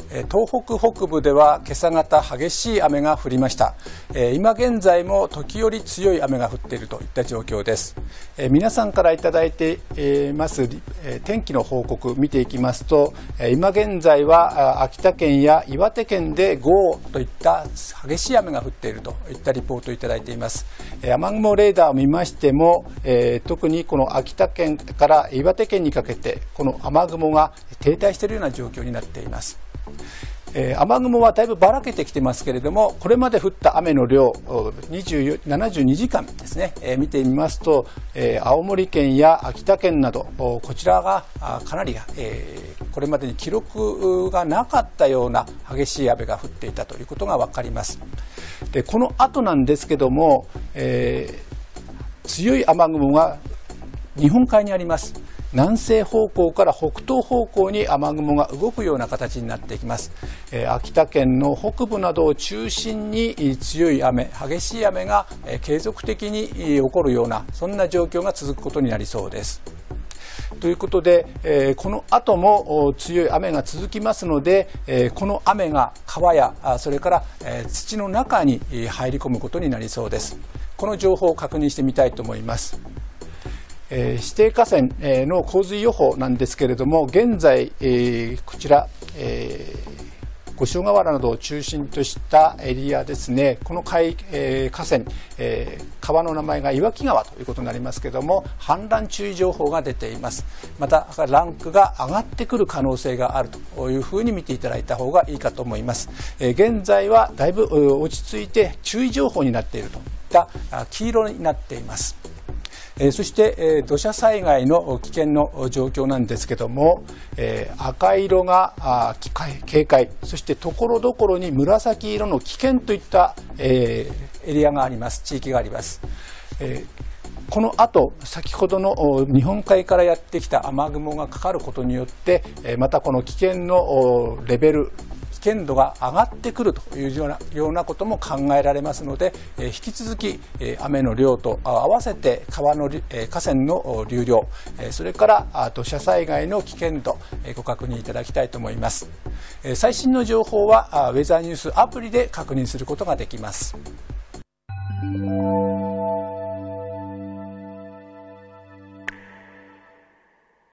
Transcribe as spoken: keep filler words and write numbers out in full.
東北北部では今朝方激しい雨が降りました。今現在も時折強い雨が降っているといった状況です。皆さんからいただいています天気の報告見ていきますと、今現在は秋田県や岩手県で豪雨といった激しい雨が降っているといったリポートをいただいています。雨雲レーダーを見ましても、特にこの秋田県から岩手県にかけてこの雨雲が停滞しているような状況になっています。えー、雨雲はだいぶばらけてきてますけれども、これまで降った雨の量ななじゅうにじかんですね、えー、見てみますと、えー、青森県や秋田県などこちらがかなり、えー、これまでに記録がなかったような激しい雨が降っていたということが分かります。でこの後なんですけども、えー、強い雨雲が日本海にあります。南西方向から北東方向に雨雲が動くような形になっていきます。えー、秋田県の北部などを中心に強い雨、激しい雨が継続的に起こるようなそんな状況が続くことになりそうです。ということで、えー、この後も強い雨が続きますので、えー、この雨が川やそれから、えー、土の中に入り込むことになりそうです。この情報を確認してみたいと思います。えー、指定河川の洪水予報なんですけれども、現在、えー、こちら、えー、五所川原などを中心としたエリアですね。この海、えー、河川、えー、川の名前が岩木川ということになりますけれども、氾濫注意情報が出ています。またランクが上がってくる可能性があるというふうに見ていただいた方がいいかと思います。えー、現在はだいぶ落ち着いて注意情報になっているといった黄色になっています。そして土砂災害の危険の状況なんですけども、赤色が警戒、そしてところどころに紫色の危険といったエリアがあります、地域があります。この後、先ほどの日本海からやってきた雨雲がかかることによって、またこの危険のレベル、危険度が上がってくるというような、ようなことも考えられますので、引き続き雨の量と合わせて川の河川の流量、それから土砂災害の危険度ご確認いただきたいと思います。最新の情報はウェザーニュースアプリで確認することができます。